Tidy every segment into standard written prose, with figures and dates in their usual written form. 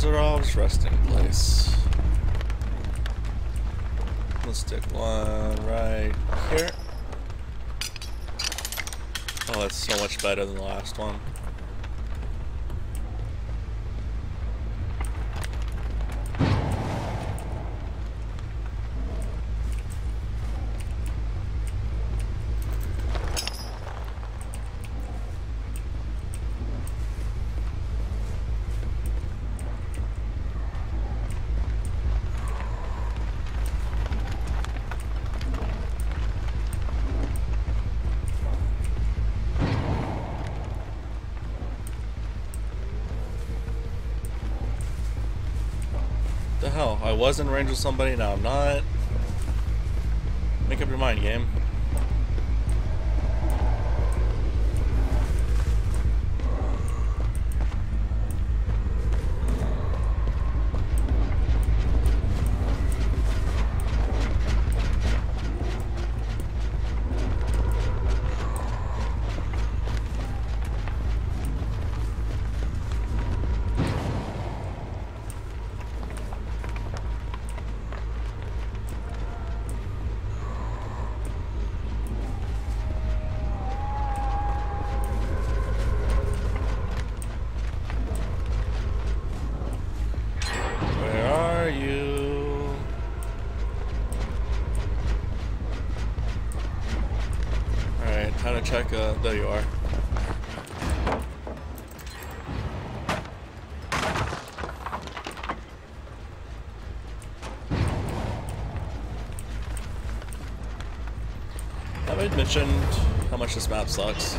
Azarov's resting place. Let's stick one right here. Oh, that's so much better than the last one. The hell? I was in range with somebody, now I'm not. Make up your mind, game. Time to check, there you are. Have I mentioned how much this map sucks?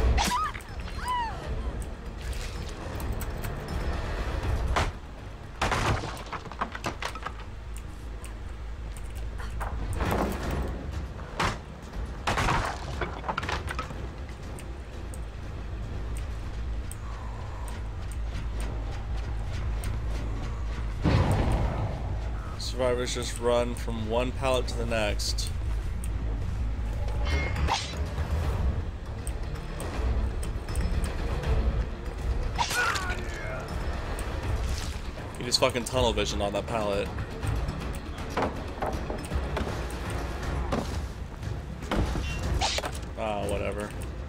Survivors just run from one pallet to the next. You just fucking tunnel vision on that pallet. Ah, whatever.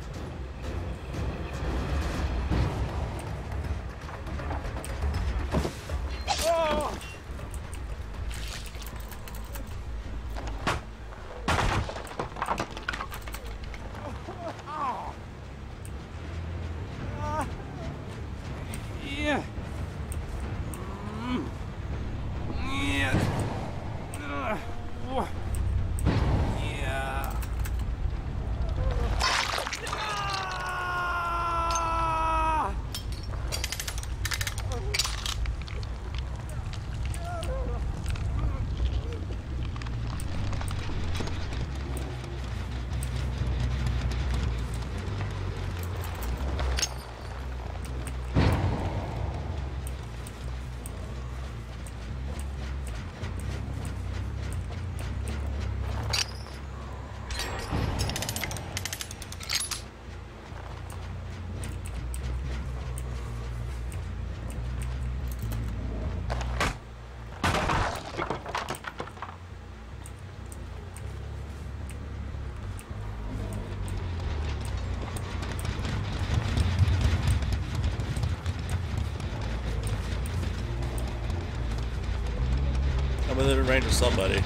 I'm within range of somebody.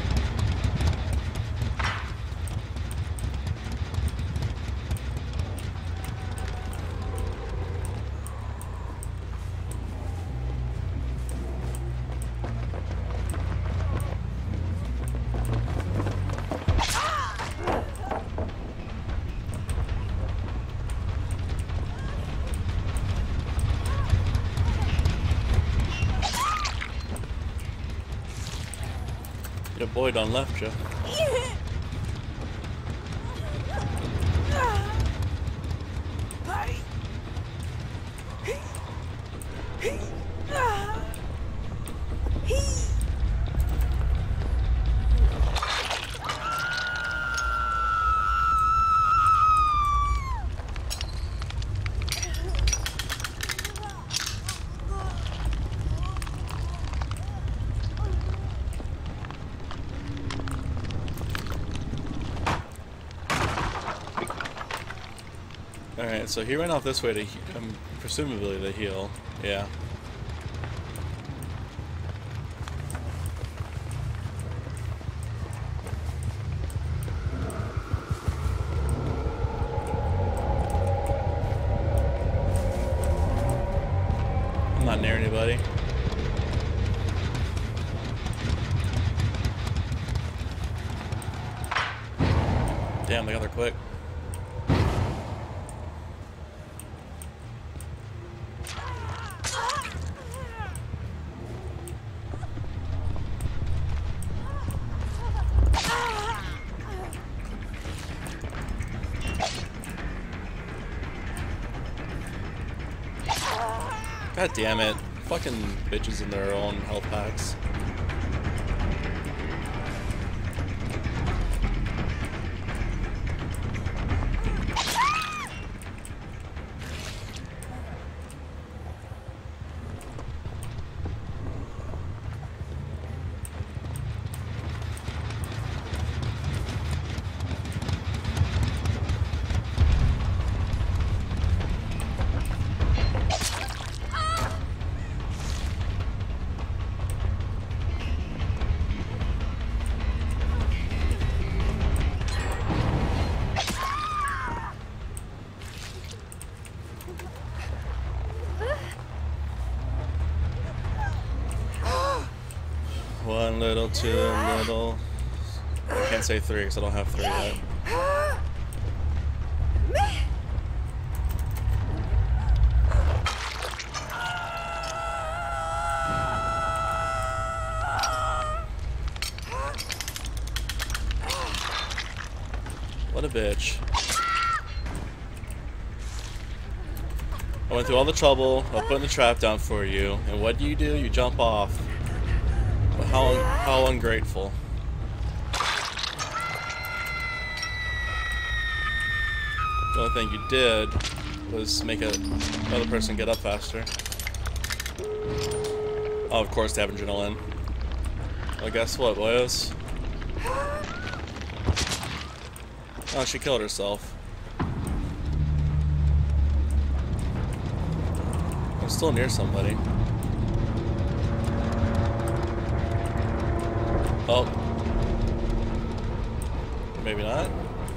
Your boy done left you. Alright, so he ran off this way to, presumably to heal. Yeah. I'm not near anybody. Damn, they got there quick. God damn it. Fucking bitches in their own health packs. One little, two little. I can't say three because I don't have three yet. What a bitch. I went through all the trouble of putting the trap down for you, and what do? You jump off. How ungrateful. The only thing you did was make another person get up faster. Oh, of course they have adrenaline. Well, guess what, boys? Oh, she killed herself. I'm still near somebody. Oh. Maybe not.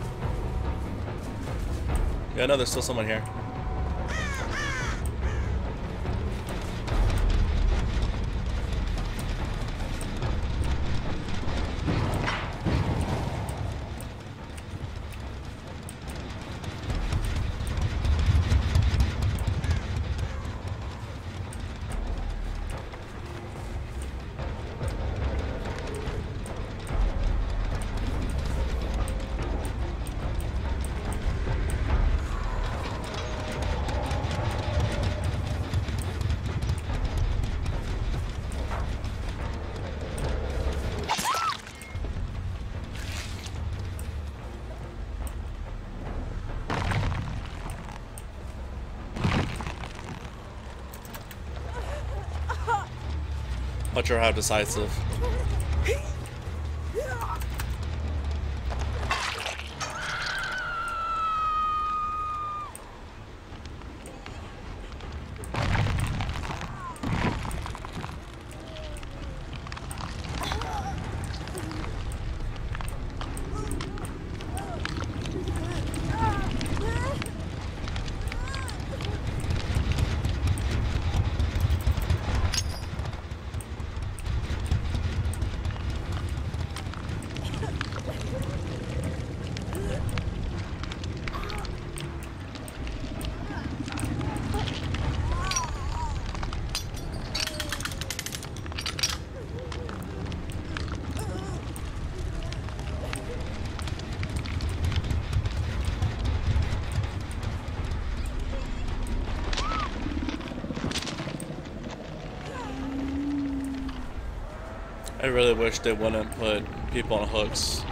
Yeah, no, there's still someone here. Not sure how decisive. I really wish they wouldn't put people on hooks.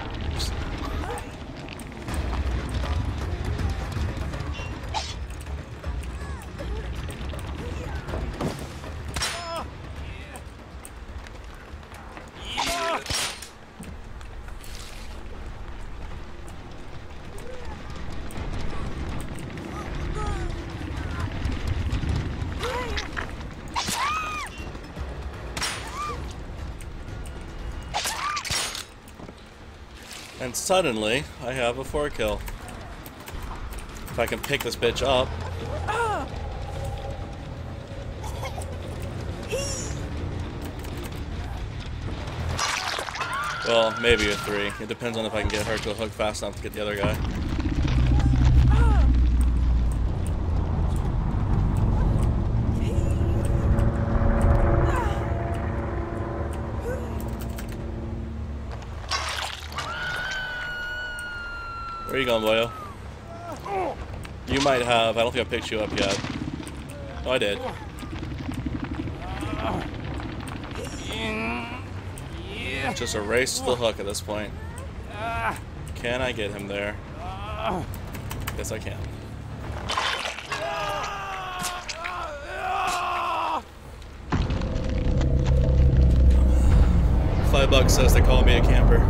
And suddenly, I have a 4 kill. If I can pick this bitch up. Well, maybe a 3. It depends on if I can get her to a hook fast enough to get the other guy. Where are you going, boyo? You might have. I don't think I picked you up yet. Oh, I did. Just a race to the hook at this point. Can I get him there? Yes, I can. $5 says they call me a camper.